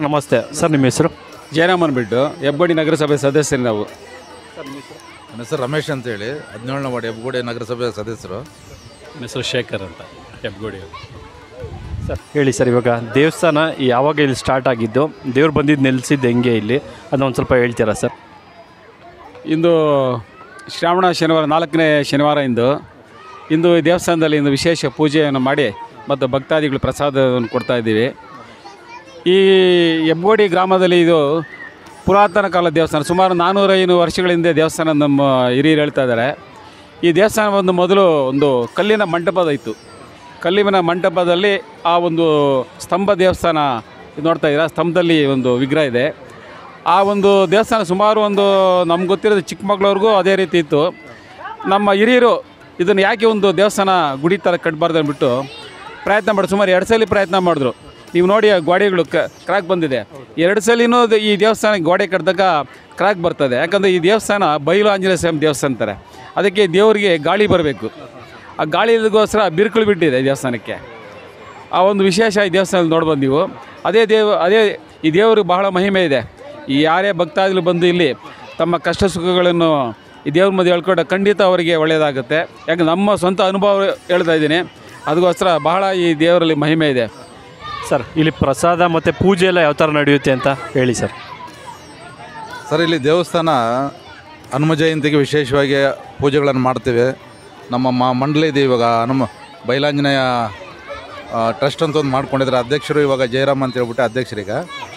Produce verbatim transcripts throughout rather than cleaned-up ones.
ನಮಸ್ತೆ ಸರ್, ನಿಮ್ಮ ಹೆಸರು? ಜಯರಾಮನ್ ಬಿಟ್ಟು ಹೆಬ್ಬಗೋಡಿ ನಗರಸಭೆ ಸದಸ್ಯರು ನಾವು. ನನ್ನ ಹೆಸರು ರಮೇಶ್ ಅಂತೇಳಿ, ಹದಿನೇಳನೇ ವಾರ್ಡ್ ಹೆಬ್ಬಗೋಡಿ ನಗರಸಭೆ ಸದಸ್ಯರು. ನನ್ನ ಹೆಸರು ಶೇಖರ್ ಅಂತ, ಹೆಬ್ಬಗೋಡಿ. ಸರ್ ಹೇಳಿ ಸರ್, ಇವಾಗ ದೇವಸ್ಥಾನ ಯಾವಾಗ ಇಲ್ಲಿ ಸ್ಟಾರ್ಟ್ ಆಗಿದ್ದು, ದೇವ್ರು ಬಂದಿದ್ದು ನೆಲೆಸಿದ್ದು ಹೆಂಗೆ ಇಲ್ಲಿ, ಅದನ್ನ ಒಂದು ಸ್ವಲ್ಪ ಹೇಳ್ತೀರಾ ಸರ್? ಇಂದು ಶ್ರಾವಣ ಶನಿವಾರ, ನಾಲ್ಕನೇ ಶನಿವಾರ ಇಂದು ಇಂದು ಈ ದೇವಸ್ಥಾನದಲ್ಲಿ ಇಂದು ವಿಶೇಷ ಪೂಜೆಯನ್ನು ಮಾಡಿ ಮತ್ತು ಭಕ್ತಾದಿಗಳು ಪ್ರಸಾದವನ್ನು ಕೊಡ್ತಾ ಇದ್ದೀವಿ. ಈ ಹೆಬ್ಬಗೋಡಿ ಗ್ರಾಮದಲ್ಲಿ ಇದು ಪುರಾತನ ಕಾಲದ ದೇವಸ್ಥಾನ, ಸುಮಾರು ನಾನ್ನೂರೈನೂರು ವರ್ಷಗಳ ಹಿಂದೆ ದೇವಸ್ಥಾನ ನಮ್ಮ ಹಿರಿಯರು ಹೇಳ್ತಾ ಇದ್ದಾರೆ. ಈ ದೇವಸ್ಥಾನ ಒಂದು ಮೊದಲು ಒಂದು ಕಲ್ಲಿನ ಮಂಟಪದ ಇತ್ತು. ಕಲ್ಲಿನ ಮಂಟಪದಲ್ಲಿ ಆ ಒಂದು ಸ್ತಂಭ ದೇವಸ್ಥಾನ ನೋಡ್ತಾ ಇದ್ದೀರಾ, ಸ್ತಂಭದಲ್ಲಿ ಒಂದು ವಿಗ್ರಹ ಇದೆ. ಆ ಒಂದು ದೇವಸ್ಥಾನ ಸುಮಾರು ಒಂದು ನಮ್ಗೆ ಗೊತ್ತಿರೋದು ಚಿಕ್ಕಮಗಳವ್ರಿಗೂ ಅದೇ ರೀತಿ ಇತ್ತು. ನಮ್ಮ ಹಿರಿಯರು ಇದನ್ನು ಯಾಕೆ ಒಂದು ದೇವಸ್ಥಾನ ಗುಡಿ ಥರ ಕಟ್ಟಬಾರ್ದು ಅಂದ್ಬಿಟ್ಟು ಪ್ರಯತ್ನ ಮಾಡಿ ಸುಮಾರು ಎರಡು ಸಲ ಪ್ರಯತ್ನ ಮಾಡಿದ್ರು. ನೀವು ನೋಡಿ ಆ ಗೋಡೆಗಳು ಕ್ರ್ಯಾಕ್ ಬಂದಿದೆ. ಎರಡು ಸಲಿನೂ ಈ ದೇವಸ್ಥಾನ ಗೋಡೆ ಕಟ್ಟಿದಾಗ ಕ್ರ್ಯಾಕ್ ಬರ್ತದೆ. ಯಾಕಂದರೆ ಈ ದೇವಸ್ಥಾನ ಬಯಲು ಆಂಜನೇಯ ಸ್ವಾಮಿ ದೇವಸ್ಥಾನ ಅಂತಾರೆ. ಅದಕ್ಕೆ ದೇವರಿಗೆ ಗಾಳಿ ಬರಬೇಕು. ಆ ಗಾಳಿಗೋಸ್ಕರ ಬಿರುಕುಳು ಬಿಟ್ಟಿದೆ ಈ ದೇವಸ್ಥಾನಕ್ಕೆ. ಆ ಒಂದು ವಿಶೇಷ ಈ ದೇವಸ್ಥಾನದಲ್ಲಿ ನೋಡ್ಬೋದು ನೀವು. ಅದೇ ದೇವ ಅದೇ ಈ ದೇವರಿಗೆ ಬಹಳ ಮಹಿಮೆ ಇದೆ. ಈ ಯಾರೇ ಭಕ್ತಾದಿಗಳು ಬಂದು ಇಲ್ಲಿ ತಮ್ಮ ಕಷ್ಟ ಸುಖಗಳನ್ನು ಈ ದೇವ್ರ ಮಧ್ಯೆ ಹೇಳ್ಕೊಂಡ ಖಂಡಿತ ಅವರಿಗೆ ಒಳ್ಳೆಯದಾಗುತ್ತೆ. ಯಾಕೆ ನಮ್ಮ ಸ್ವಂತ ಅನುಭವ ಹೇಳ್ತಾ ಇದ್ದೀನಿ. ಅದಕ್ಕೋಸ್ಕರ ಬಹಳ ಈ ದೇವರಲ್ಲಿ ಮಹಿಮೆ ಇದೆ. ಸರ್ ಇಲ್ಲಿ ಪ್ರಸಾದ ಮತ್ತು ಪೂಜೆ ಎಲ್ಲ ಯಾವ ಥರ ನಡೆಯುತ್ತೆ ಅಂತ ಹೇಳಿ ಸರ್? ಸರ್ ಇಲ್ಲಿ ದೇವಸ್ಥಾನ ಹನುಮ ಜಯಂತಿಗೆ ವಿಶೇಷವಾಗಿ ಪೂಜೆಗಳನ್ನು ಮಾಡ್ತೇವೆ. ನಮ್ಮ ಮ ಮಂಡಳಿ ಇದೆ ಇವಾಗ, ಹನುಮ ಬಯಲಾಂಜನೇಯ ಟ್ರಸ್ಟ್ ಅಂತ ಒಂದು ಮಾಡ್ಕೊಂಡಿದ್ದಾರೆ. ಅಧ್ಯಕ್ಷರು ಇವಾಗ ಜಯರಾಮ್ ಅಂತ ಹೇಳ್ಬಿಟ್ಟು ಅಧ್ಯಕ್ಷರೀಗ.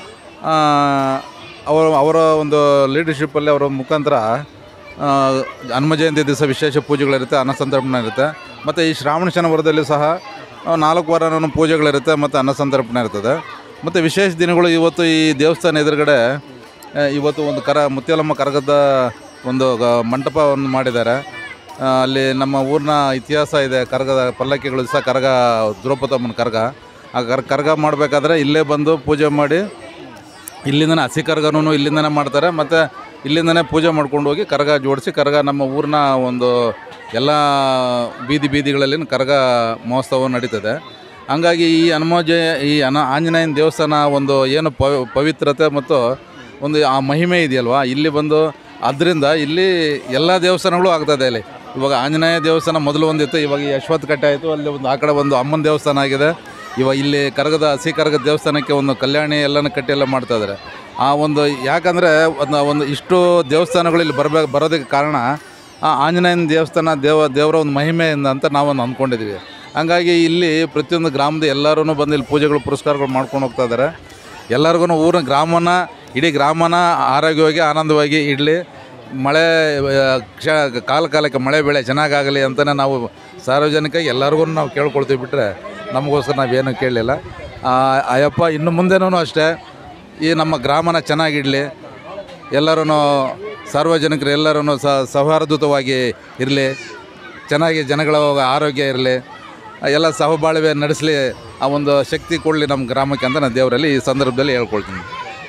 ಅವರು ಅವರ ಒಂದು ಲೀಡರ್ಶಿಪ್ಪಲ್ಲಿ ಅವರ ಮುಖಾಂತರ ಹನುಮ ಜಯಂತಿ ದಿವಸ ವಿಶೇಷ ಪೂಜೆಗಳಿರುತ್ತೆ, ಅನ್ನಸಂತರ್ಪಣೆ ಇರುತ್ತೆ. ಮತ್ತು ಈ ಶ್ರಾವಣ ಶನಿವಾರದಲ್ಲಿ ಸಹ ನಾಲ್ಕು ವಾರನೂ ಪೂಜೆಗಳಿರುತ್ತೆ ಮತ್ತು ಅನ್ನಸಂತರ್ಪಣೆ ಇರ್ತದೆ. ಮತ್ತು ವಿಶೇಷ ದಿನಗಳು ಇವತ್ತು ಈ ದೇವಸ್ಥಾನ ಎದುರುಗಡೆ ಇವತ್ತು ಒಂದು ಕರ ಮುತ್ಯಾಲಮ್ಮ ಕರಗದ ಒಂದು ಮಂಟಪವನ್ನು ಮಾಡಿದ್ದಾರೆ. ಅಲ್ಲಿ ನಮ್ಮ ಊರಿನ ಇತಿಹಾಸ ಇದೆ. ಕರಗದ ಪಲ್ಲಕ್ಕಿಗಳು ಸಹ ಕರಗ ದ್ರೌಪದಮ್ಮನ ಕರಗ ಆ ಕರ್ ಕರಗ ಮಾಡಬೇಕಾದ್ರೆ ಇಲ್ಲೇ ಬಂದು ಪೂಜೆ ಮಾಡಿ ಇಲ್ಲಿಂದನೇ ಹಸಿ ಕರಗನೂ ಇಲ್ಲಿಂದನೇ ಮಾಡ್ತಾರೆ. ಮತ್ತು ಇಲ್ಲಿಂದನೇ ಪೂಜೆ ಮಾಡ್ಕೊಂಡು ಹೋಗಿ ಕರಗ ಜೋಡಿಸಿ ಕರಗ ನಮ್ಮ ಊರಿನ ಒಂದು ಎಲ್ಲ ಬೀದಿ ಬೀದಿಗಳಲ್ಲಿ ಕರಗ ಮಹೋತ್ಸವ ನಡೀತದೆ. ಹಂಗಾಗಿ ಈ ಹನುಮ ಜಯ ಈ ಅನ ಆಂಜನೇಯನ ದೇವಸ್ಥಾನ ಒಂದು ಏನು ಪವಿತ್ರತೆ ಮತ್ತು ಒಂದು ಆ ಮಹಿಮೆ ಇದೆಯಲ್ವ, ಇಲ್ಲಿ ಬಂದು ಅದರಿಂದ ಇಲ್ಲಿ ಎಲ್ಲ ದೇವಸ್ಥಾನಗಳು ಆಗ್ತದೆ. ಇಲ್ಲಿ ಇವಾಗ ಆಂಜನೇಯ ದೇವಸ್ಥಾನ ಮೊದಲು ಒಂದಿತ್ತು, ಇವಾಗ ಈ ಅಶ್ವತ್ಥ ಕಟ್ಟೆ ಆಯಿತು. ಅಲ್ಲಿ ಒಂದು ಆ ಕಡೆ ಒಂದು ಅಮ್ಮನ ದೇವಸ್ಥಾನ ಆಗಿದೆ. ಇವಾಗ ಇಲ್ಲಿ ಕರಗದ ಹಸಿ ಕರಗದ ದೇವಸ್ಥಾನಕ್ಕೆ ಒಂದು ಕಲ್ಯಾಣಿ ಎಲ್ಲನೂ ಕಟ್ಟಿ ಎಲ್ಲ ಮಾಡ್ತಾಯಿದ್ದಾರೆ. ಆ ಒಂದು ಯಾಕಂದರೆ ಒಂದು ಒಂದು ಇಷ್ಟು ದೇವಸ್ಥಾನಗಳು ಇಲ್ಲಿ ಬರಬೇಕು ಬರೋದಕ್ಕೆ ಕಾರಣ ಆ ಆಂಜನೇಯನ ದೇವಸ್ಥಾನ ದೇವ ದೇವರ ಒಂದು ಮಹಿಮೆಯಿಂದ ಅಂತ ನಾವೊಂದು ಅಂದ್ಕೊಂಡಿದ್ದೀವಿ. ಹಂಗಾಗಿ ಇಲ್ಲಿ ಪ್ರತಿಯೊಂದು ಗ್ರಾಮದ ಎಲ್ಲರೂ ಬಂದು ಇಲ್ಲಿ ಪೂಜೆಗಳು ಪುರಸ್ಕಾರಗಳು ಮಾಡ್ಕೊಂಡು ಹೋಗ್ತಾ ಇದ್ದಾರೆ. ಎಲ್ಲರಿಗೂ ಊರಿನ ಗ್ರಾಮನ ಇಡೀ ಗ್ರಾಮನ ಆರೋಗ್ಯವಾಗಿ ಆನಂದವಾಗಿ ಇಡಲಿ, ಮಳೆ ಕ್ಷ ಕಾಲ ಕಾಲಕ್ಕೆ ಮಳೆ ಬೆಳೆ ಚೆನ್ನಾಗಾಗಲಿ ಅಂತಲೇ ನಾವು ಸಾರ್ವಜನಿಕ ಎಲ್ಲರಿಗೂ ನಾವು ಕೇಳ್ಕೊಳ್ತೀವಿ. ಬಿಟ್ಟರೆ ನಮಗೋಸ್ಕರ ನಾವೇನು ಕೇಳಲಿಲ್ಲ. ಅಯ್ಯಪ್ಪ ಇನ್ನು ಮುಂದೆನೂ ಅಷ್ಟೇ ಈ ನಮ್ಮ ಗ್ರಾಮನ ಚೆನ್ನಾಗಿಡಲಿ, ಎಲ್ಲರೂ ಸಾರ್ವಜನಿಕರು ಎಲ್ಲರೂ ಸೌಹಾರ್ದಯುತವಾಗಿ ಇರಲಿ, ಚೆನ್ನಾಗಿ ಜನಗಳ ಆರೋಗ್ಯ ಇರಲಿ, ಎಲ್ಲ ಸಹಬಾಳ್ವೆ ನಡೆಸಲಿ, ಆ ಒಂದು ಶಕ್ತಿ ಕೊಡಲಿ ನಮ್ಮ ಗ್ರಾಮಕ್ಕೆ ಅಂತ ನಾನು ದೇವರಲ್ಲಿ ಈ ಸಂದರ್ಭದಲ್ಲಿ ಹೇಳ್ಕೊಳ್ತೀನಿ.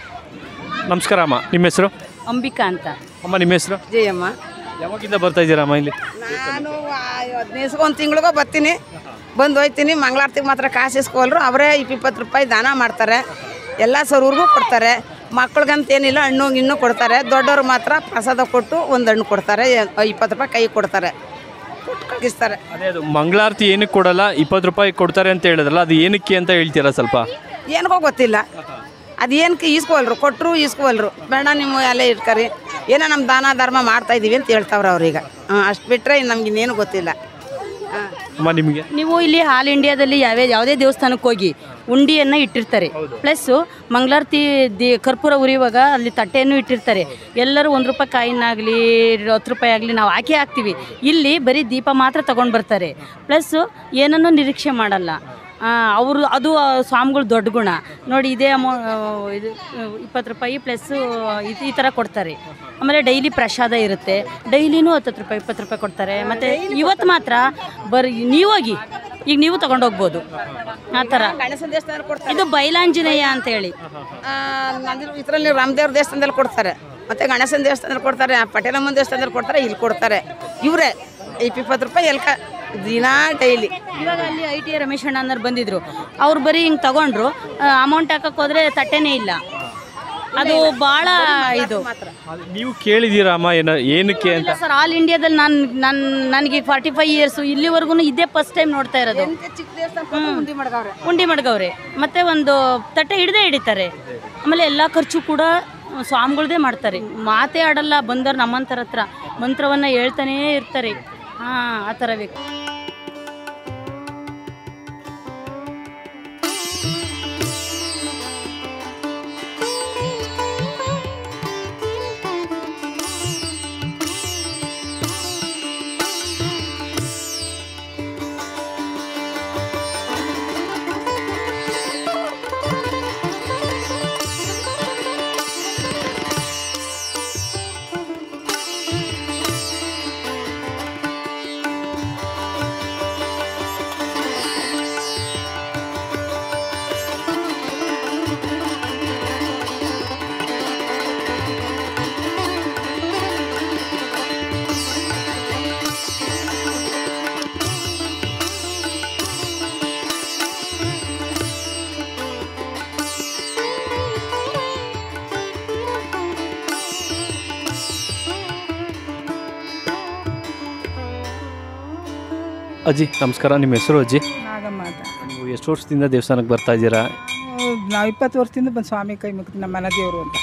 ನಮಸ್ಕಾರ ಅಮ್ಮ, ನಿಮ್ಮ ಹೆಸರು? ಅಂಬಿಕಾ ಅಂತ. ಅಮ್ಮ ನಿಮ್ಮ ಹೆಸರು? ಜಯಮ್ಮ. ಯಾವಾಗಿಂದ ಬರ್ತಾ ಇದ್ದೀರಮ್ಮ ಇಲ್ಲಿ? ನಾನು ಹದಿನೈದು ಒಂದು ತಿಂಗಳಿಗೋ ಬರ್ತೀನಿ, ಬಂದು ಹೋಯ್ತೀನಿ. ಮಂಗಳಾರತಿಗೆ ಮಾತ್ರ ಕಾಸು ಇಸ್ಕೊಲ್ರು, ಅವರೇ ಇಪ್ಪತ್ತು ರೂಪಾಯಿ ದಾನ ಮಾಡ್ತಾರೆ. ಎಲ್ಲ ಸರ್ವ್ರಿಗೂ ಕೊಡ್ತಾರೆ. ಮಕ್ಳಿಗಂತ ಏನಿಲ್ಲ, ಹಣ್ಣು ಗಿಣ್ಣು ಕೊಡ್ತಾರೆ. ದೊಡ್ಡವ್ರು ಮಾತ್ರ ಪ್ರಸಾದ ಕೊಟ್ಟು ಒಂದು ಹಣ್ಣು ಕೊಡ್ತಾರೆ, ಇಪ್ಪತ್ತು ರೂಪಾಯಿ ಕೈ ಕೊಡ್ತಾರೆ, ಕೊಟ್ಟು ಕಳಿಸ್ತಾರೆ. ಅದೇ ಅದು ಮಂಗಳಾರತಿ ಏನಕ್ಕೆ ಕೊಡಲ್ಲ, ಇಪ್ಪತ್ತು ರೂಪಾಯಿ ಕೊಡ್ತಾರೆ ಅಂತ ಹೇಳಿದ್ರಲ್ಲ, ಅದು ಏನಕ್ಕೆ ಅಂತ ಹೇಳ್ತೀರಾ ಸ್ವಲ್ಪ? ಏನಕ್ಕೋ ಗೊತ್ತಿಲ್ಲ, ಅದು ಏನಕ್ಕೆ ಈಸ್ಕೊಲ್ರು, ಕೊಟ್ಟರು ಈಸ್ಕೊಲ್ರು. ಬೇಡ ನಿಮ್ಮ ಎಲ್ಲ ಇಟ್ಕರಿ, ಏನೋ ನಮ್ಮ ದಾನ ಧರ್ಮ ಮಾಡ್ತಾಯಿದ್ದೀವಿ ಅಂತ ಹೇಳ್ತಾವ್ರೆ ಅವ್ರೀಗ. ಹಾಂ, ಅಷ್ಟು ಬಿಟ್ಟರೆ ನಮ್ಗೆ ಇನ್ನೇನು ಗೊತ್ತಿಲ್ಲ. ಅಮ್ಮ ನಿಮಗೆ? ನೀವು ಇಲ್ಲಿ ಆಲ್ ಇಂಡಿಯಾದಲ್ಲಿ ಯಾವ್ಯಾವ ಯಾವುದೇ ದೇವಸ್ಥಾನಕ್ಕೆ ಹೋಗಿ ಉಂಡಿಯನ್ನು ಇಟ್ಟಿರ್ತಾರೆ, ಪ್ಲಸ್ಸು ಮಂಗಳಾರತಿ ದಿ ಕರ್ಪೂರ ಉರಿಯುವಾಗ ಅಲ್ಲಿ ತಟ್ಟೆಯನ್ನು ಇಟ್ಟಿರ್ತಾರೆ. ಎಲ್ಲರೂ ಒಂದು ರೂಪಾಯಿ ಕಾಯಿನಾಗಲಿ ಹತ್ತು ರೂಪಾಯಿ ಆಗಲಿ ನಾವು ಹಾಕಿ ಹಾಕ್ತೀವಿ. ಇಲ್ಲಿ ಬರೀ ದೀಪ ಮಾತ್ರ ತೊಗೊಂಡು ಬರ್ತಾರೆ, ಪ್ಲಸ್ಸು ಏನನ್ನೂ ನಿರೀಕ್ಷೆ ಮಾಡಲ್ಲ ಅವರು. ಅದು ಸ್ವಾಮಿಗಳು ದೊಡ್ಡ ಗುಣ ನೋಡಿ. ಇದೇ ಅಮೌ ಇದು ಇಪ್ಪತ್ತು ರೂಪಾಯಿ ಪ್ಲಸ್ಸು ಇದು ಈ ಥರ ಕೊಡ್ತಾರೆ. ಆಮೇಲೆ ಡೈಲಿ ಪ್ರಸಾದ ಇರುತ್ತೆ, ಡೈಲಿನೂ ಹತ್ತತ್ತು ರೂಪಾಯಿ ಇಪ್ಪತ್ತು ರೂಪಾಯಿ ಕೊಡ್ತಾರೆ. ಮತ್ತು ಇವತ್ತು ಮಾತ್ರ ಬರೀ ನೀವೋಗಿ ಈಗ ನೀವು ತೊಗೊಂಡೋಗ್ಬೋದು ಆ ಥರ. ಇದು ಬಯಲಾಂಜನೇಯ ಅಂತೇಳಿ ಇದರಲ್ಲಿ ರಾಮದೇವ್ರ ದೇವಸ್ಥಾನದಲ್ಲಿ ಕೊಡ್ತಾರೆ, ಮತ್ತು ಗಣೇಶನ ದೇವಸ್ಥಾನದಲ್ಲಿ ಕೊಡ್ತಾರೆ, ಪಟೇಲಮ್ಮನ ದೇವಸ್ಥಾನದಲ್ಲಿ ಕೊಡ್ತಾರೆ, ಇಲ್ಲಿ ಕೊಡ್ತಾರೆ. ಇವರೇ ಇಪ್ಪತ್ತು ರೂಪಾಯಿ ಎಲ್ಕ ದಿನಾ ಡೈಲಿ. ಇವಾಗ ಅಲ್ಲಿ ಐ ಟಿ ರಮೇಶ್ ಅಣ್ಣ ಅನ್ನೋರು ಬಂದಿದ್ರು, ಅವ್ರು ಬರೀ ಹಿಂಗೆ ತಗೊಂಡ್ರು, ಅಮೌಂಟ್ ಹಾಕಕ್ಕೆ ಹೋದ್ರೆ ತಟ್ಟೆನೇ ಇಲ್ಲ. ಅದು ಭಾಳ ಇದು. ನೀವು ಕೇಳಿದ್ದೀರಾ ಅಮ್ಮ ಏನೋ ಏನಕ್ಕೆ ಅಂತ? ಸರ್, ಆಲ್ ಇಂಡಿಯಾದಲ್ಲಿ ನಾನು ನನ್ನ ನನಗೆ ಫಾರ್ಟಿ ಫೈವ್ ಇಯರ್ಸು ಇಲ್ಲಿವರೆಗೂ ಇದೇ ಫಸ್ಟ್ ಟೈಮ್ ನೋಡ್ತಾ ಇರೋದು. ಉಂಡಿ ಮಡ್ಗವ್ರೆ ಮತ್ತೆ ಒಂದು ತಟ್ಟೆ ಹಿಡ್ದೇ ಹಿಡಿತಾರೆ. ಆಮೇಲೆ ಎಲ್ಲ ಖರ್ಚು ಕೂಡ ಸ್ವಾಮಿಗಳ್ದೇ ಮಾಡ್ತಾರೆ. ಮಾತೇ ಆಡಲ್ಲ ಬಂದವ್ರು ನಮ್ಮಂತರ ಹತ್ರ ಮಂತ್ರವನ್ನು ಹೇಳ್ತಾನೇ ಇರ್ತಾರೆ. ಹಾಂ, ಆ ಥರ ಬೇಕು. ಅಜ್ಜಿ ನಮಸ್ಕಾರ, ನಿಮ್ಮ ಹೆಸರು ಅಜ್ಜಿ? ನಾಗಮ್ಮ ಅಂತ. ನೀವು ಎಷ್ಟು ವರ್ಷದಿಂದ ದೇವಸ್ಥಾನಕ್ಕೆ ಬರ್ತಾ ಇದ್ದೀರಾ? ನಾವು ಇಪ್ಪತ್ತು ವರ್ಷದಿಂದ ಬಂದು ಸ್ವಾಮಿ ಕೈ ಮುಗಿದು ನಮ್ಮ ಮನೆ ದೇವರು ಅಂತ.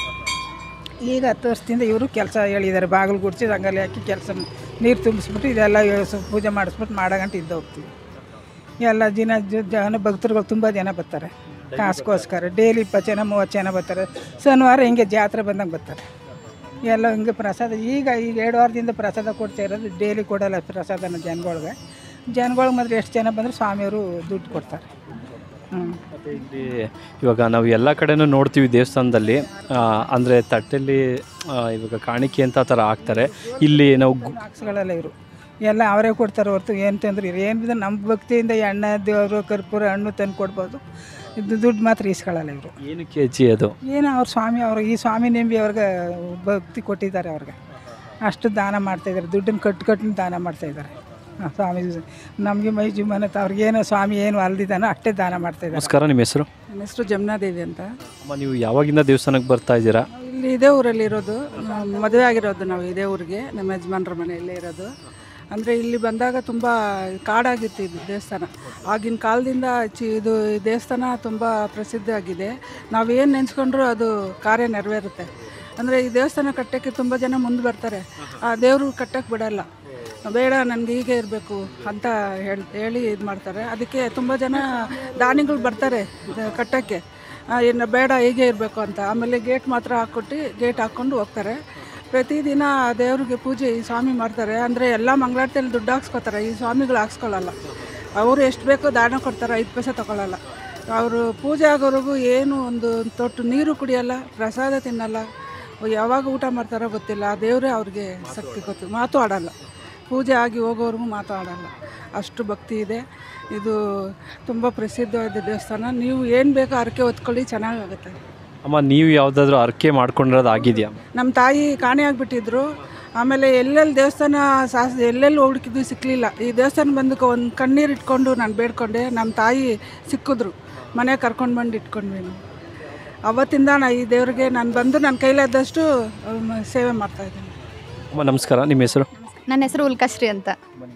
ಈಗ ಹತ್ತು ವರ್ಷದಿಂದ ಇವರು ಕೆಲಸ ಹೇಳಿದ್ದಾರೆ, ಬಾಗಿಲು ಗುಡಿಸಿ ರಂಗೋಲಿ ಹಾಕಿ ಕೆಲಸ ನೀರು ತುಂಬಿಸ್ಬಿಟ್ಟು ಇದೆಲ್ಲ ಪೂಜೆ ಮಾಡಿಸ್ಬಿಟ್ಟು ಮಾಡಗಂಟು ಇದ್ದು ಹೋಗ್ತೀವಿ. ಎಲ್ಲ ಜನ ಜನ ಭಕ್ತರುಗಳು ತುಂಬ ಜನ ಬರ್ತಾರೆ ಕಾಸ್ಗೋಸ್ಕರ. ಡೈಲಿ ಇಪ್ಪತ್ತು ಜನ ಮೂವತ್ತು ಜನ ಬರ್ತಾರೆ. ಶನಿವಾರ ಹಿಂಗೆ ಜಾತ್ರೆ ಬಂದಂಗೆ ಬರ್ತಾರೆ ಎಲ್ಲ. ಹಿಂಗೆ ಪ್ರಸಾದ ಈಗ ಈಗ ಎರಡು ವಾರದಿಂದ ಪ್ರಸಾದ ಕೊಡ್ತಾ ಇರೋದು. ಡೈಲಿ ಕೊಡೋಲ್ಲ ಪ್ರಸಾದನ ಜನಗಳ್ಗೆ. ಜನಗಳ್ಗೆ ಮಾತ್ರ ಎಷ್ಟು ಜನ ಬಂದರೆ ಸ್ವಾಮಿಯವರು ದುಡ್ಡು ಕೊಡ್ತಾರೆ. ಹ್ಞೂ. ಮತ್ತು ಇಲ್ಲಿ ಇವಾಗ ನಾವು ಎಲ್ಲ ಕಡೆನೂ ನೋಡ್ತೀವಿ ದೇವಸ್ಥಾನದಲ್ಲಿ, ಅಂದರೆ ತಟ್ಟೆಯಲ್ಲಿ ಇವಾಗ ಕಾಣಿಕೆ ಅಂತ ಆ ಥರ ಹಾಕ್ತಾರೆ. ಇಲ್ಲಿ ನಾವು ಹಾಕ್ಸ್ಗಳೆಲ್ಲ ಇವರು ಎಲ್ಲ ಅವರೇ ಕೊಡ್ತಾರೆ ಹೊರತು ಏನು ತಂದ್ರೆ ಏನು ನಮ್ಮ ಭಕ್ತಿಯಿಂದ ಎಣ್ಣೆ ದೇವರು ಕರ್ಪೂರ ಹಣ್ಣು ತಂದು ಕೊಡ್ಬೋದು. ಇದು ದುಡ್ಡು ಮಾತ್ರ ಇಸ್ಕೊಳ್ಳಲ್ಲ ಇವರು. ಏನಕ್ಕೆ ಅಜ್ಜಿ ಅದು? ಏನು ಅವ್ರ ಸ್ವಾಮಿ ಅವರು ಈ ಸ್ವಾಮಿ ನೆಂಬಿ ಅವ್ರಿಗೆ ಭಕ್ತಿ ಕೊಟ್ಟಿದ್ದಾರೆ. ಅವ್ರಿಗೆ ಅಷ್ಟು ದಾನ ಮಾಡ್ತಾಯಿದ್ದಾರೆ. ದುಡ್ಡನ್ನು ಕಟ್ಟು ಕಟ್ಟು ದಾನ ಮಾಡ್ತಾಯಿದ್ದಾರೆ. ಹಾಂ, ಸ್ವಾಮಿ ನಮಗೆ ಮೈ ಜೀವನತ್ತ ಅವ್ರಿಗೇನು ಸ್ವಾಮಿ ಏನು ಅಲ್ದಿದ್ದಾನೋ ಅಷ್ಟೇ ದಾನ ಮಾಡ್ತಾಯಿದ್ದಾರೆ. ನಮಸ್ಕಾರ, ನಿಮ್ಮ ಹೆಸರು? ನನ್ನ ಹೆಸರು ಜಮುನಾದೇವಿ ಅಂತ. ಅಮ್ಮ, ನೀವು ಯಾವಾಗಿಂದ ದೇವಸ್ಥಾನಕ್ಕೆ ಬರ್ತಾ ಇದ್ದೀರಾ? ಇಲ್ಲಿ ಇದೇ ಊರಲ್ಲಿ ಇರೋದು. ಮದುವೆ ಆಗಿರೋದು ನಾವು ಇದೇ ಊರಿಗೆ. ನಮ್ಮ ಯಜಮಾನ್ರ ಮನೆ ಇಲ್ಲೇ ಇರೋದು. ಅಂದರೆ ಇಲ್ಲಿ ಬಂದಾಗ ತುಂಬ ಕಾಡಾಗಿತ್ತು ಇದು ದೇವಸ್ಥಾನ. ಆಗಿನ ಕಾಲದಿಂದ ಚಿ ಇದು ದೇವಸ್ಥಾನ ತುಂಬ ಪ್ರಸಿದ್ಧ ಆಗಿದೆ. ನಾವೇನು ನೆನೆಸ್ಕೊಂಡ್ರೂ ಅದು ಕಾರ್ಯ ನೆರವೇರುತ್ತೆ. ಅಂದರೆ ಈ ದೇವಸ್ಥಾನ ಕಟ್ಟೋಕ್ಕೆ ತುಂಬ ಜನ ಮುಂದೆ ಬರ್ತಾರೆ. ಆ ದೇವರು ಕಟ್ಟಕ್ಕೆ ಬಿಡಲ್ಲ. ಬೇಡ ನನಗೆ ಹೀಗೆ ಇರಬೇಕು ಅಂತ ಹೇಳಿ ಹೇಳಿ ಇದು ಮಾಡ್ತಾರೆ. ಅದಕ್ಕೆ ತುಂಬ ಜನ ದಾನಿಗಳು ಬರ್ತಾರೆ ಕಟ್ಟೋಕ್ಕೆ. ಇನ್ನು ಬೇಡ ಹೀಗೆ ಇರಬೇಕು ಅಂತ. ಆಮೇಲೆ ಗೇಟ್ ಮಾತ್ರ ಹಾಕ್ಕೊಟ್ಟು ಗೇಟ್ ಹಾಕ್ಕೊಂಡು ಹೋಗ್ತಾರೆ. ಪ್ರತಿದಿನ ದೇವ್ರಿಗೆ ಪೂಜೆ ಈ ಸ್ವಾಮಿ ಮಾಡ್ತಾರೆ. ಅಂದರೆ ಎಲ್ಲ ಮಂಗಳಾರತಿಯಲ್ಲಿ ದುಡ್ಡು ಹಾಕ್ಸ್ಕೊತಾರೆ. ಈ ಸ್ವಾಮಿಗಳು ಹಾಕ್ಸ್ಕೊಳ್ಳಲ್ಲ. ಅವರು ಎಷ್ಟು ಬೇಕೋ ದಾನ ಕೊಡ್ತಾರೆ, ಐದು ಪೈಸೆ ತೊಗೊಳ್ಳಲ್ಲ. ಅವರು ಪೂಜೆ ಆಗೋವರೆಗೂ ಏನು ಒಂದು ತೊಟ್ಟು ನೀರು ಕುಡಿಯಲ್ಲ, ಪ್ರಸಾದ ತಿನ್ನಲ್ಲ. ಯಾವಾಗ ಊಟ ಮಾಡ್ತಾರೋ ಗೊತ್ತಿಲ್ಲ. ಆ ದೇವರೇ ಅವ್ರಿಗೆ ಶಕ್ತಿ ಗೊತ್ತು. ಮಾತು ಆಡಲ್ಲ. ಪೂಜೆ ಆಗಿ ಹೋಗೋವರೆಗೂ ಮಾತಾಡಲ್ಲ. ಅಷ್ಟು ಭಕ್ತಿ ಇದೆ. ಇದು ತುಂಬ ಪ್ರಸಿದ್ಧವಾದ ದೇವಸ್ಥಾನ. ನೀವು ಏನು ಬೇಕೋ ಹರಕೆ ಹೊತ್ಕೊಳ್ಳಿ, ಚೆನ್ನಾಗಾಗುತ್ತೆ. ಅಮ್ಮ, ನೀವು ಯಾವುದಾದ್ರೂ ಅರ್ಕೆ ಮಾಡ್ಕೊಂಡಿರೋದು ಆಗಿದೆಯಾ? ನಮ್ಮ ತಾಯಿ ಕಾಣೆ ಆಗಿಬಿಟ್ಟಿದ್ರು. ಆಮೇಲೆ ಎಲ್ಲೆಲ್ಲಿ ದೇವಸ್ಥಾನ ಸಾಸ್ ಎಲ್ಲೆಲ್ಲಿ ಹುಡುಕಿದ್ವಿ ಸಿಕ್ಕಲಿಲ್ಲ. ಈ ದೇವಸ್ಥಾನ ಬಂದಕ್ಕೆ ಒಂದು ಕಣ್ಣೀರು ಇಟ್ಕೊಂಡು ನಾನು ಬೇಡ್ಕೊಂಡೆ. ನಮ್ಮ ತಾಯಿ ಸಿಕ್ಕಿದ್ರು. ಮನೆ ಕರ್ಕೊಂಡು ಬಂದು ಇಟ್ಕೊಂಡ್ವಿ ನಾವು. ಅವತ್ತಿಂದ ನಾ ಈ ದೇವ್ರಿಗೆ ನಾನು ಬಂದು ನನ್ನ ಕೈಲಾದಷ್ಟು ಸೇವೆ ಮಾಡ್ತಾಯಿದ್ದೀನಿ. ಅಮ್ಮ ನಮಸ್ಕಾರ, ನಿಮ್ಮ ಹೆಸರು? ನನ್ನ ಹೆಸರು ಉಲ್ಕಶ್ರೀ ಅಂತ.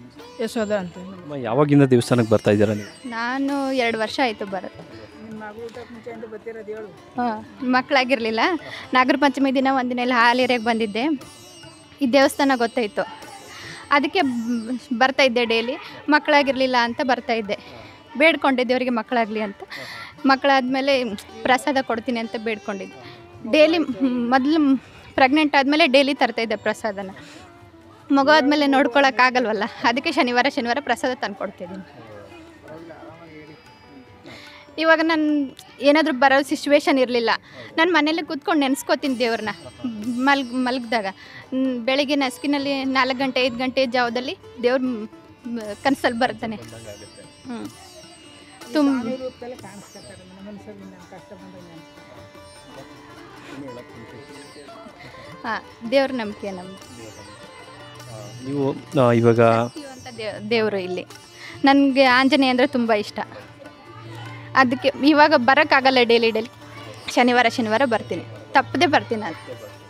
ಯಶೋಧ ಅಂತ. ಅಮ್ಮ, ಯಾವಾಗಿಂದ ದೇವಸ್ಥಾನಕ್ಕೆ ಬರ್ತಾ ಇದ್ದೀರಾ ನೀವು? ನಾನು ಎರಡು ವರ್ಷ ಆಯಿತು ಬರೋದು. ಹಾಂ, ಮಕ್ಕಳಾಗಿರಲಿಲ್ಲ. ನಾಗರ ಪಂಚಮಿ ದಿನ ಒಂದಿನ ಇಲ್ಲಿ ಹಾಲೇರಿಯಾಗೆ ಬಂದಿದ್ದೆ. ಈ ದೇವಸ್ಥಾನ ಗೊತ್ತಾಯಿತು, ಅದಕ್ಕೆ ಬರ್ತಾಯಿದ್ದೆ ಡೈಲಿ. ಮಕ್ಕಳಾಗಿರಲಿಲ್ಲ ಅಂತ ಬರ್ತಾಯಿದ್ದೆ. ಬೇಡ್ಕೊಂಡಿದ್ದೆ ಅವರಿಗೆ ಮಕ್ಕಳಾಗಲಿ ಅಂತ. ಮಕ್ಕಳಾದಮೇಲೆ ಪ್ರಸಾದ ಕೊಡ್ತೀನಿ ಅಂತ ಬೇಡ್ಕೊಂಡಿದ್ದೆ. ಡೈಲಿ ಮೊದಲು ಪ್ರೆಗ್ನೆಂಟ್ ಆದಮೇಲೆ ಡೈಲಿ ತರ್ತಾಯಿದ್ದೆ ಪ್ರಸಾದನ. ಮಗು ಆದಮೇಲೆ ನೋಡ್ಕೊಳಕ್ಕಾಗಲ್ವಲ್ಲ, ಅದಕ್ಕೆ ಶನಿವಾರ ಶನಿವಾರ ಪ್ರಸಾದ ತಂದು ಕೊಡ್ತಿದ್ದೀನಿ. ಇವಾಗ ನಾನು ಏನಾದರೂ ಬರೋ ಸಿಚುವೇಶನ್ ಇರಲಿಲ್ಲ. ನಾನು ಮನೇಲಿ ಕೂತ್ಕೊಂಡು ನೆನೆಸ್ಕೋತೀನಿ ದೇವ್ರನ್ನ. ಮಲ್ಗ್ ಮಲಗಿದಾಗ ಬೆಳಗ್ಗೆ ನಸ್ಕಿನಲ್ಲಿ ನಾಲ್ಕು ಗಂಟೆ ಐದು ಗಂಟೆ ಜಾವದಲ್ಲಿ ದೇವ್ರ ಕನಸಲ್ಲಿ ಬರ್ತಾನೆ. ಹ್ಞೂ, ತುಂಬ ಹಾಂ, ದೇವ್ರ ನಂಬಿಕೆ ನಮ್ಮದು. ನೀವು ಇವಾಗ ದೇವರು ಇಲ್ಲಿ. ನನಗೆ ಆಂಜನೇಯ ಅಂದರೆ ತುಂಬ ಇಷ್ಟ. ಅದಕ್ಕೆ ಇವಾಗ ಬರೋಕ್ಕಾಗಲ್ಲ ಡೈಲಿ ಡೈಲಿ, ಶನಿವಾರ ಶನಿವಾರ ಬರ್ತೀನಿ, ತಪ್ಪದೆ ಬರ್ತೀನಿ. ಅದು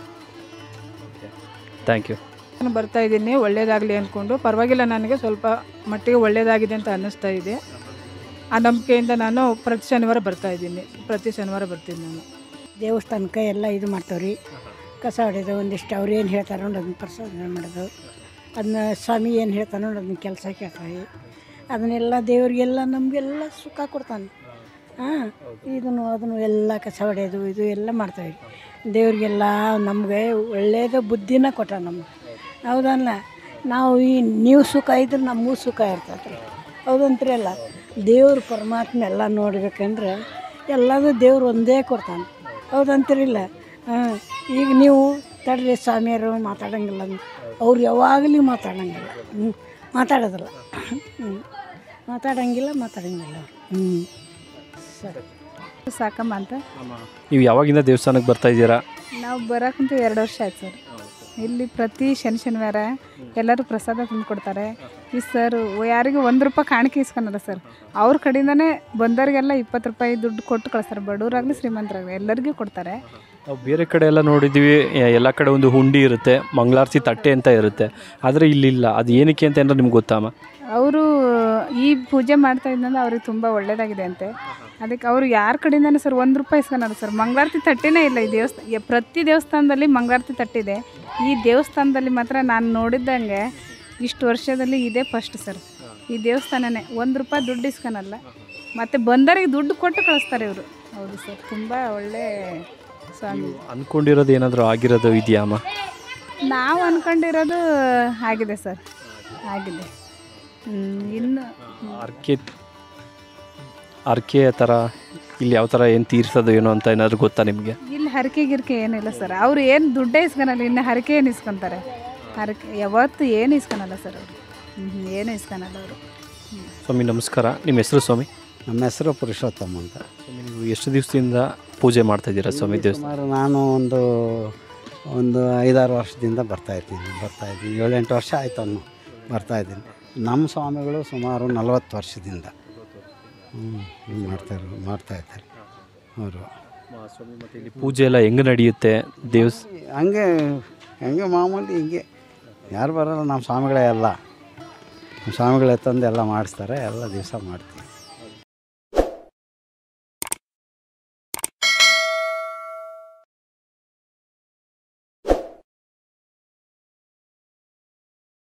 ಥ್ಯಾಂಕ್ ಯು. ನಾನು ಬರ್ತಾ ಇದ್ದೀನಿ ಒಳ್ಳೆಯದಾಗಲಿ ಅಂದ್ಕೊಂಡು. ಪರವಾಗಿಲ್ಲ, ನನಗೆ ಸ್ವಲ್ಪ ಮಟ್ಟಿಗೆ ಒಳ್ಳೆಯದಾಗಿದೆ ಅಂತ ಅನ್ನಿಸ್ತಾ ಇದೆ. ಆ ನಂಬಿಕೆಯಿಂದ ನಾನು ಪ್ರತಿ ಶನಿವಾರ ಬರ್ತಾ ಇದ್ದೀನಿ, ಪ್ರತಿ ಶನಿವಾರ ಬರ್ತೀನಿ ನಾನು. ದೇವಸ್ಥಾನಕ್ಕೆ ಎಲ್ಲ ಇದು ಮಾಡ್ತಾವ್ರಿ, ಕಸ ಹೊಡೆಯೋದು, ಒಂದಿಷ್ಟು ಅವ್ರು ಏನು ಹೇಳ್ತಾರೆ ನೋಡಿ ಅದನ್ನ ಪ್ರಸಾದ ಮಾಡೋದು, ಅದನ್ನ ಸ್ವಾಮಿ ಏನು ಹೇಳ್ತಾನೆ ನೋಡಿ ಅದನ್ನ ಕೆಲಸ ಕೇಳ್ತಾವೆ. ಅದನ್ನೆಲ್ಲ ದೇವರಿಗೆಲ್ಲ ನಮಗೆಲ್ಲ ಸುಖ ಕೊಡ್ತಾನೆ. ಹಾಂ, ಇದನ್ನು ಅದನ್ನು ಎಲ್ಲ ಕಸ ಹೊಡೆಯೋದು ಇದು ಎಲ್ಲ ಮಾಡ್ತಾವೆ. ದೇವರಿಗೆಲ್ಲ ನಮಗೆ ಒಳ್ಳೆಯದು ಬುದ್ಧಿನ ಕೊಟ್ಟ ನಮ್ಗೆ, ಹೌದಲ್ಲ. ನಾವು ಈ ನೀವು ಸುಖ ಇದ್ರೆ ನಮಗೂ ಸುಖ ಇರ್ತದೆ, ಹೌದಂತ್ರಿ. ಅಲ್ಲ, ದೇವ್ರು ಪರಮಾತ್ಮ ಎಲ್ಲ ನೋಡ್ಬೇಕಂದ್ರೆ ಎಲ್ಲದೂ ದೇವ್ರು ಒಂದೇ ಕೊಡ್ತಾನೆ, ಹೌದಂತೀರಿಲ್ಲ. ಹಾಂ, ಈಗ ನೀವು ತಡ್ರಿ ಸ್ವಾಮಿಯರು ಮಾತಾಡೋಂಗಿಲ್ಲ, ಅವ್ರು ಯಾವಾಗಲೂ ಮಾತಾಡೋಂಗಿಲ್ಲ, ಹ್ಞೂ ಮಾತಾಡೋದಿಲ್ಲ, ಹ್ಞೂ ಮಾತಾಡೋಂಗಿಲ್ಲ ಮಾತಾಡೋಂಗಿಲ್ಲ ಹ್ಞೂ ಸರಿ. ಸಾಕಮ್ಮ ಅಂತ. ನೀವು ಯಾವಾಗಿಂದ ದೇವಸ್ಥಾನಕ್ಕೆ ಬರ್ತಾ ಇದ್ದೀರಾ? ನಾವು ಬರೋಕ್ಕಂತೂ ಎರಡು ವರ್ಷ ಆಯ್ತು ಸರ್. ಇಲ್ಲಿ ಪ್ರತಿ ಶನಿ ಶನಿವಾರ ಎಲ್ಲರೂ ಪ್ರಸಾದ ತಂದು ಕೊಡ್ತಾರೆ. ಈ ಸರ್ ಯಾರಿಗೂ ಒಂದು ರೂಪಾಯಿ ಕಾಣಿಕೆ ಇಸ್ಕೊಳಲ್ಲ ಸರ್. ಅವ್ರ ಕಡೆಯಿಂದನೇ ಬಂದವರಿಗೆಲ್ಲ ಇಪ್ಪತ್ತು ರೂಪಾಯಿ ದುಡ್ಡು ಕೊಟ್ಟು ಕಳಿಸ್ತಾರೆ, ಬಡವರಾಗಲಿ ಶ್ರೀಮಂತರಾಗಲಿ ಎಲ್ಲರಿಗೂ ಕೊಡ್ತಾರೆ. ನಾವು ಬೇರೆ ಕಡೆ ಎಲ್ಲ ನೋಡಿದ್ದೀವಿ, ಎಲ್ಲ ಕಡೆ ಒಂದು ಹುಂಡಿ ಇರುತ್ತೆ, ಮಂಗಳಾರತಿ ತಟ್ಟೆ ಅಂತ ಇರುತ್ತೆ, ಆದರೆ ಇಲ್ಲಿಲ್ಲ. ಅದು ಏನಕ್ಕೆ ಅಂತ ಏನಾದ್ರು ನಿಮ್ಗೆ ಗೊತ್ತಾಮ? ಅವರು ಈ ಪೂಜೆ ಮಾಡ್ತಾ ಇದ್ದಂದ್ರೆ ಅವ್ರಿಗೆ ತುಂಬ ಒಳ್ಳೆಯದಾಗಿದೆ ಅಂತೆ. ಅದಕ್ಕೆ ಅವರು ಯಾರ ಕಡೆಯಿಂದನೇ ಸರ್ ಒಂದು ರೂಪಾಯಿ ಇಸ್ಕೊಳಲ್ಲ ಸರ್. ಮಂಗಳಾರತಿ ತಟ್ಟೆನೇ ಇಲ್ಲ ಈ ದೇವಸ್ಥಾನ. ಪ್ರತಿ ದೇವಸ್ಥಾನದಲ್ಲಿ ಮಂಗಳಾರತಿ ತಟ್ಟಿದೆ, ಈ ದೇವಸ್ಥಾನದಲ್ಲಿ ಮಾತ್ರ ನಾನು ನೋಡಿದ್ದಂಗೆ ಇಷ್ಟು ವರ್ಷದಲ್ಲಿ ಇದೇ ಫಸ್ಟ್ ಸರ್. ಈ ದೇವಸ್ಥಾನನೇ ಒಂದು ರೂಪಾಯಿ ದುಡ್ಡು ಇಸ್ಕೊಳಲ್ಲ, ಮತ್ತು ಬಂದವರಿಗೆ ದುಡ್ಡು ಕೊಟ್ಟು ಕಳಿಸ್ತಾರೆ ಇವರು. ಹೌದು ಸರ್, ತುಂಬ ಒಳ್ಳೆ ಸ್ವಾಮಿ. ಅಂದ್ಕೊಂಡಿರೋದು ಏನಾದರೂ ಆಗಿರೋದು ಇದೆಯಾಮ್ಮ? ನಾವು ಅಂದ್ಕೊಂಡಿರೋದು ಆಗಿದೆ ಸರ್, ಆಗಿದೆ. ಇನ್ನು ಅರ್ಕೆ ಅರ್ಕೆ ಥರ ಇಲ್ಲಿ ಯಾವ ಥರ ಏನು ತೀರ್ಸೋದು ಏನೋ ಅಂತ ಏನಾದರೂ ಗೊತ್ತಾ ನಿಮಗೆ? ಇಲ್ಲಿ ಹರಕೆ ಗಿರ್ಕೆ ಏನಿಲ್ಲ ಸರ್. ಅವರು ಏನು ದುಡ್ಡೇ ಇಸ್ಕೊಳಲ್ಲ, ಇನ್ನು ಹರಕೆ ಏನು ಇಸ್ಕೊತಾರೆ? ಹರಕೆ ಯಾವತ್ತು ಏನು ಇಸ್ಕೊಳಲ್ಲ ಸರ್ ಅವರು, ಹ್ಞೂ ಏನು ಇಸ್ಕೊಳಲ್ಲ ಅವರು. ಸ್ವಾಮಿ ನಮಸ್ಕಾರ, ನಿಮ್ಮ ಹೆಸರು ಸ್ವಾಮಿ? ನಮ್ಮ ಹೆಸರು ಪುರುಷೋತ್ತಮ ಅಂತ. ನೀವು ಎಷ್ಟು ದಿವಸದಿಂದ ಪೂಜೆ ಮಾಡ್ತಾಯಿದ್ದೀರಾ ಸ್ವಾಮಿ ದೇವಸ್ಥಾನ? ಸುಮಾರು ನಾನು ಒಂದು ಒಂದು ಐದಾರು ವರ್ಷದಿಂದ ಬರ್ತಾಯಿದ್ದೀನಿ ಬರ್ತಾಯಿದ್ದೀನಿ ಏಳೆಂಟು ವರ್ಷ ಆಯಿತು ಅನ್ನು ಬರ್ತಾಯಿದ್ದೀನಿ. ನಮ್ಮ ಸ್ವಾಮಿಗಳು ಸುಮಾರು ನಲವತ್ತು ವರ್ಷದಿಂದ ಹ್ಞೂ ಮಾಡ್ತಾರೆ ಮಾಡ್ತಾಯಿದ್ದಾರೆ ಅವರು. ಮತ್ತು ಇಲ್ಲಿ ಪೂಜೆ ಎಲ್ಲ ಹೆಂಗೆ ನಡೆಯುತ್ತೆ ದೇವಸ್? ಹಂಗೆ ಹಂಗೆ ಮಾಮೂಲಿ ಹಿಂಗೆ ಯಾರು ಬರೋಲ್ಲ, ನಮ್ಮ ಸ್ವಾಮಿಗಳೇ ಎಲ್ಲ ನಮ್ಮ ಸ್ವಾಮಿಗಳೇ ತಂದು ಎಲ್ಲ ಮಾಡಿಸ್ತಾರೆ, ಎಲ್ಲ ದಿವಸ ಮಾಡ್ತೀವಿ.